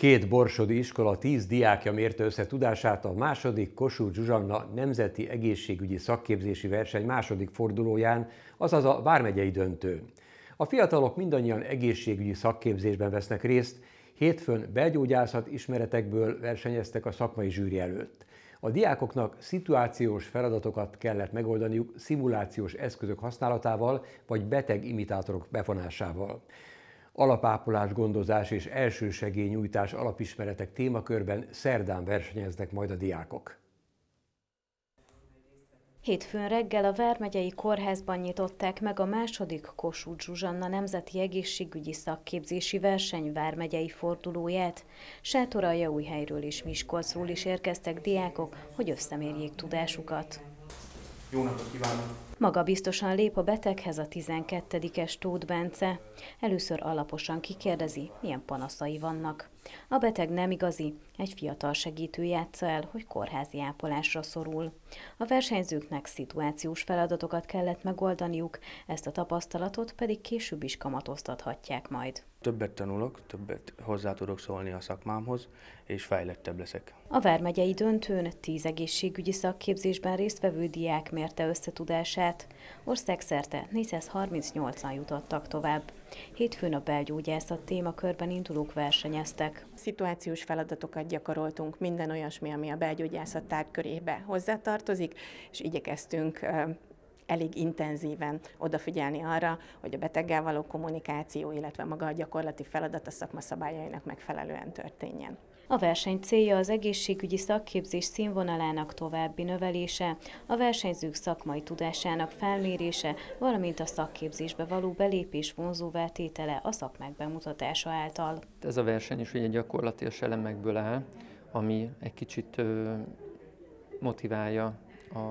Két borsodi iskola 10 diákja mérte össze tudását a második Kossuth Zsuzsanna Nemzeti Egészségügyi Szakképzési Verseny második fordulóján, azaz a vármegyei döntőn. A fiatalok mindannyian egészségügyi szakképzésben vesznek részt, hétfőn belgyógyászat ismeretekből versenyeztek a szakmai zsűri előtt. A diákoknak szituációs feladatokat kellett megoldaniuk szimulációs eszközök használatával vagy betegimitátorok bevonásával. Alapápolás, gondozás és elsősegélynyújtás alapismeretek témakörben szerdán versenyeznek majd a diákok. Hétfőn reggel a Vármegyei Kórházban nyitották meg a második Kossuth Zsuzsanna Nemzeti Egészségügyi Szakképzési Verseny vármegyei fordulóját. Sátoraljaújhelyről és Miskolcról is érkeztek diákok, hogy összemérjék tudásukat. Jó napot kívánok! Magabiztosan lép a beteghez a 12-es Tóth Bence. Először alaposan kikérdezi, milyen panaszai vannak. A beteg nem igazi, egy fiatal segítő játsza el, hogy kórházi ápolásra szorul. A versenyzőknek szituációs feladatokat kellett megoldaniuk, ezt a tapasztalatot pedig később is kamatoztathatják majd. Többet tanulok, többet hozzá tudok szólni a szakmámhoz, és fejlettebb leszek. A vármegyei döntőn 10 egészségügyi szakképzésben résztvevő diák mérte össze tudását. Országszerte 438-an jutottak tovább. Hétfőn a belgyógyászat témakörben indulók versenyeztek. Szituációs feladatokat gyakoroltunk, minden olyasmi, ami a belgyógyászat tárgykörébe hozzátartozik, és igyekeztünk elég intenzíven odafigyelni arra, hogy a beteggel való kommunikáció, illetve maga a gyakorlati feladat a szakma szabályainak megfelelően történjen. A verseny célja az egészségügyi szakképzés színvonalának további növelése, a versenyzők szakmai tudásának felmérése, valamint a szakképzésbe való belépés vonzóvá tétele a szakmák bemutatása által. Ez a verseny is ugye gyakorlatilag elemekből áll, ami egy kicsit motiválja a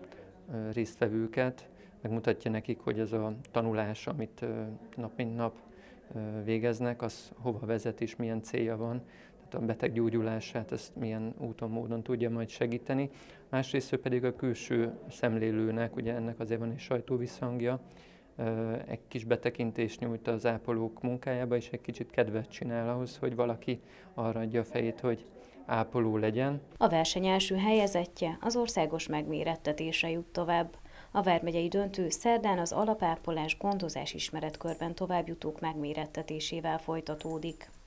résztvevőket, megmutatja nekik, hogy ez a tanulás, amit nap mint nap végeznek, az hova vezet és milyen célja van. Tehát a beteg gyógyulását ezt milyen úton, módon tudja majd segíteni. Másrészt pedig a külső szemlélőnek, ugye ennek azért van egy sajtóvisszhangja, egy kis betekintést nyújt az ápolók munkájába, és egy kicsit kedvet csinál ahhoz, hogy valaki arra adja a fejét, hogy ápoló legyen. A verseny első helyezettje az országos megmérettetésre jut tovább. A vármegyei döntő szerdán az alapápolás gondozás ismeretkörben továbbjutók megmérettetésével folytatódik.